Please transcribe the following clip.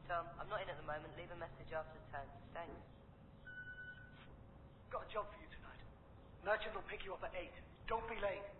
Tom, I'm not in at the moment. Leave a message after the tone. Thanks. Got a job for you tonight. Merchant will pick you up at 8. Don't be late.